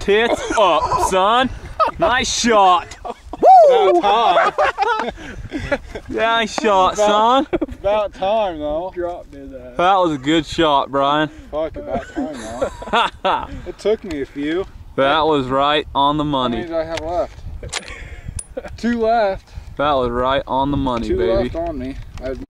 tits up, son. Nice shot. Woo! About time. Nice shot, son. About time, though. Dropped me that. That was a good shot, Brian. Fuck, about time, though. It took me a few. That was right on the How money. many do I have left? 2 left. That was right on the money, 2 baby. left on me.